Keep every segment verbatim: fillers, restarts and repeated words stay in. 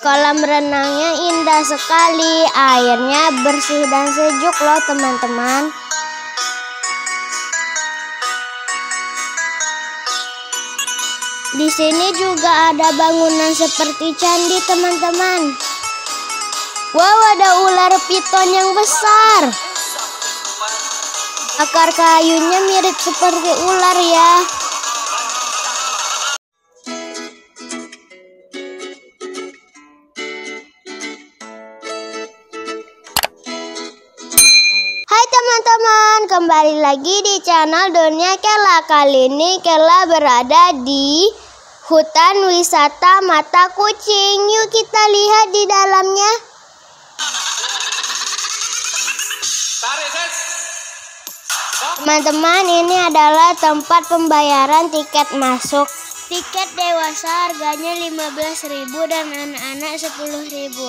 Kolam renangnya indah sekali, airnya bersih dan sejuk loh teman-teman. Di sini juga ada bangunan seperti candi teman-teman. Wow, ada ular piton yang besar. Akar kayunya mirip seperti ular ya. Hai teman-teman, kembali lagi di channel Dunia Kela. Kali ini Kela berada di hutan wisata Mata Kucing. Yuk kita lihat di dalamnya. Teman-teman, ini adalah tempat pembayaran tiket masuk. Tiket dewasa harganya lima belas ribu dan anak-anak sepuluh ribu.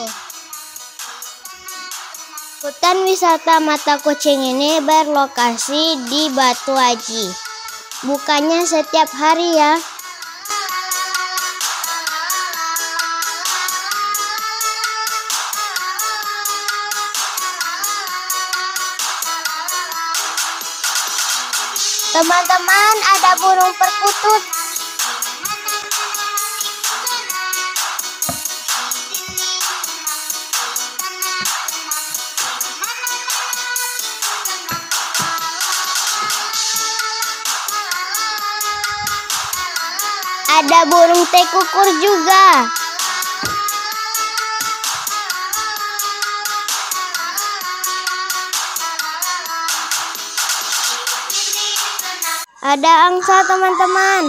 Hutan wisata Mata Kucing ini berlokasi di Batu Aji. Bukanya setiap hari ya. Teman-teman, ada burung perkutut. Ada burung tekukur juga. Ada angsa teman-teman.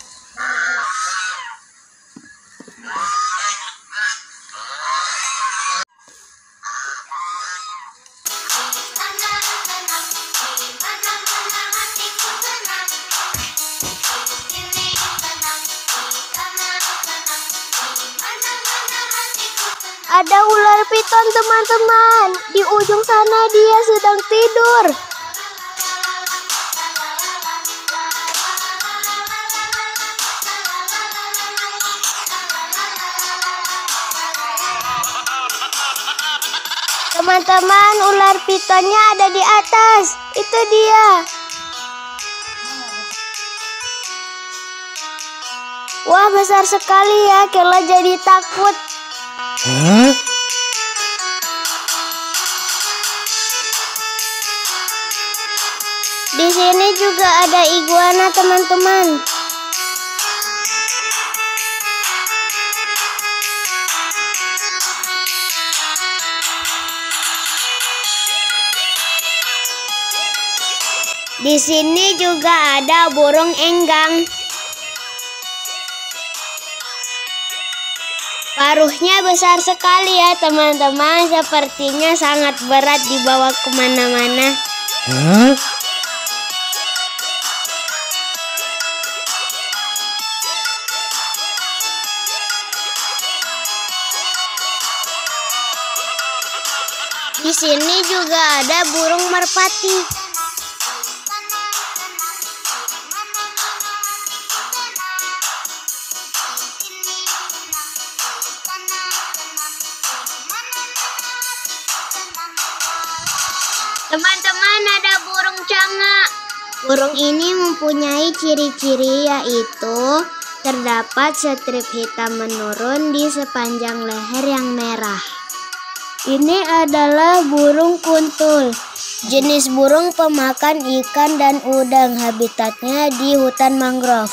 Ada ular piton teman-teman. Di ujung sana dia sedang tidur. Teman-teman, ular pitonnya ada di atas. Itu dia. Wah, besar sekali ya. Kela jadi takut. Huh? Di sini juga ada iguana teman-teman. Di sini juga ada burung enggang. Paruhnya besar sekali ya teman-teman. Sepertinya sangat berat dibawa kemana-mana. Huh? Di sini juga ada burung merpati. Teman-teman, ada burung canga. Burung ini mempunyai ciri-ciri yaitu terdapat strip hitam menurun di sepanjang leher yang merah. Ini adalah burung kuntul, jenis burung pemakan ikan dan udang. Habitatnya di hutan mangrove.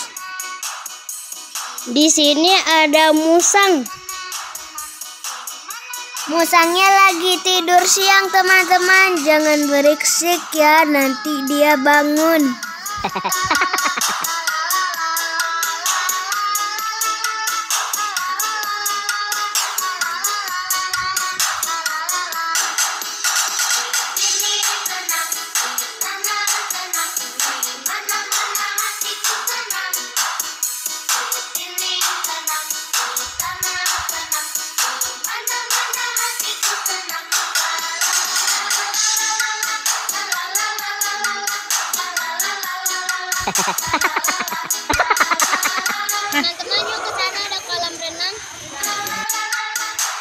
Di sini ada musang. Musangnya lagi tidur siang teman-teman. Jangan berisik ya, nanti dia bangun. Teman-teman, yuk ke sana ada kolam renang.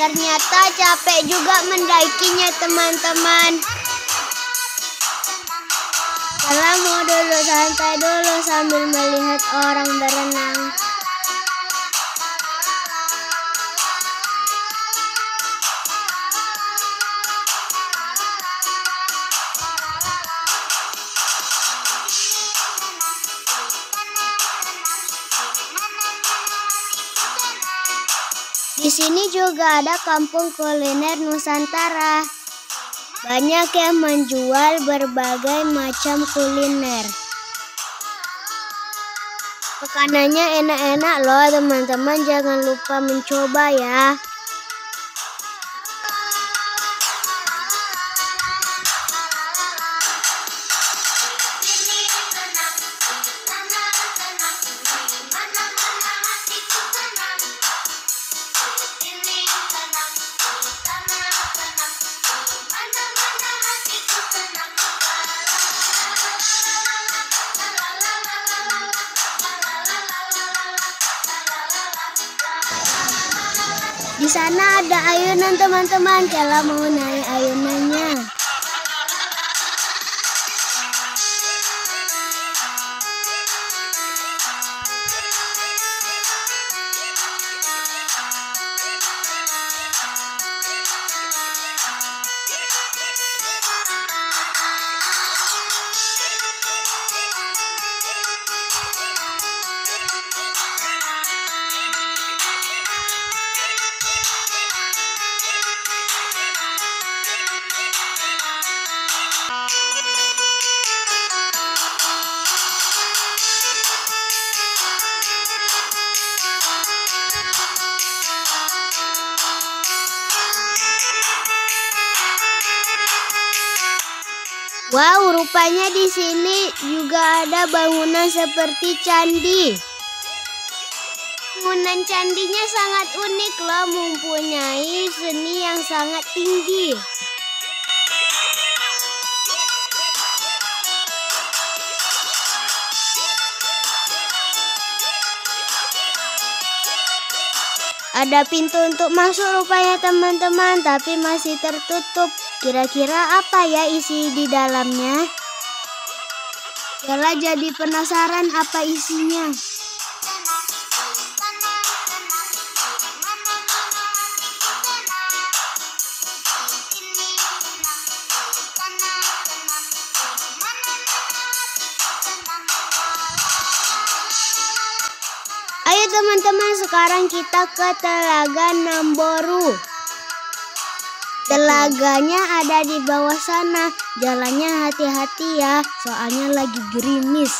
Ternyata capek juga mendakinya teman-teman. Kalau mau dulu santai dulu sambil melihat orang berenang. Di sini juga ada kampung kuliner Nusantara. Banyak yang menjual berbagai macam kuliner. Makanannya enak-enak loh teman-teman, jangan lupa mencoba ya. Di sana ada ayunan teman-teman, kalau mau naik ayunannya. Wow, rupanya di sini juga ada bangunan seperti candi. Bangunan candinya sangat unik loh, mempunyai seni yang sangat tinggi. Ada pintu untuk masuk rupanya teman-teman, tapi masih tertutup. Kira-kira apa ya isi di dalamnya? Jala jadi penasaran apa isinya. Ayo teman-teman, sekarang kita ke Telaga Namboru. Telaganya ada di bawah sana. Jalannya hati-hati ya, soalnya lagi gerimis.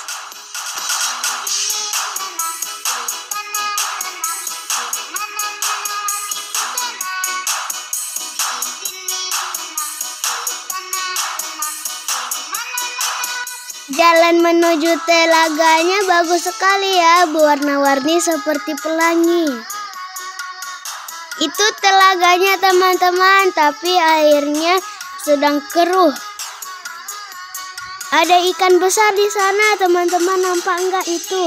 Jalan menuju telaganya bagus sekali ya, berwarna-warni seperti pelangi. Itu telaganya teman-teman, tapi airnya sedang keruh. Ada ikan besar di sana teman-teman, nampak enggak itu?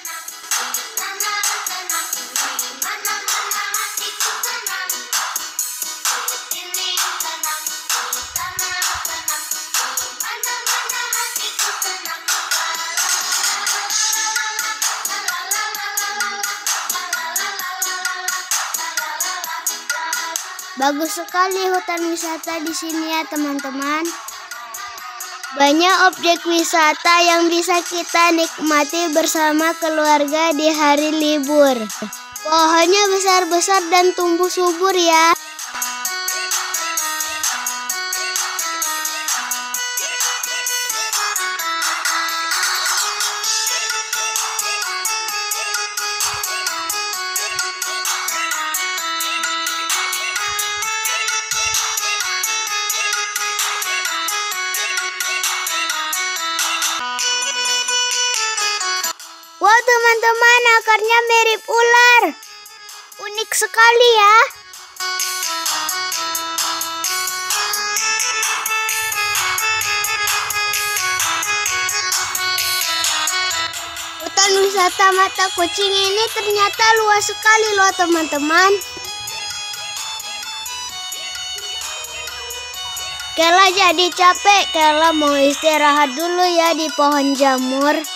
Bagus sekali hutan wisata di sini ya teman-teman. Banyak objek wisata yang bisa kita nikmati bersama keluarga di hari libur. Pohonnya besar-besar dan tumbuh subur ya. Wow teman-teman, akarnya mirip ular. Unik sekali ya. Hutan wisata Mata Kucing ini ternyata luas sekali loh teman-teman. Kela jadi capek, Kela mau istirahat dulu ya di pohon jamur.